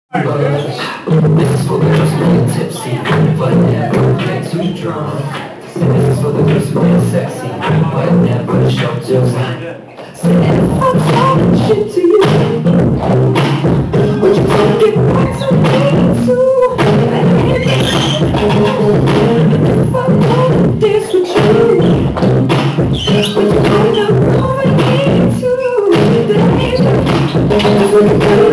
This is for the girls who get tipsy, but never get too drunk. This is for the girls who get sexy, but never show jokes. Say if I'm talking shit to you, would you come get back to me too? If I wanna dance with you, would you come to me too? Then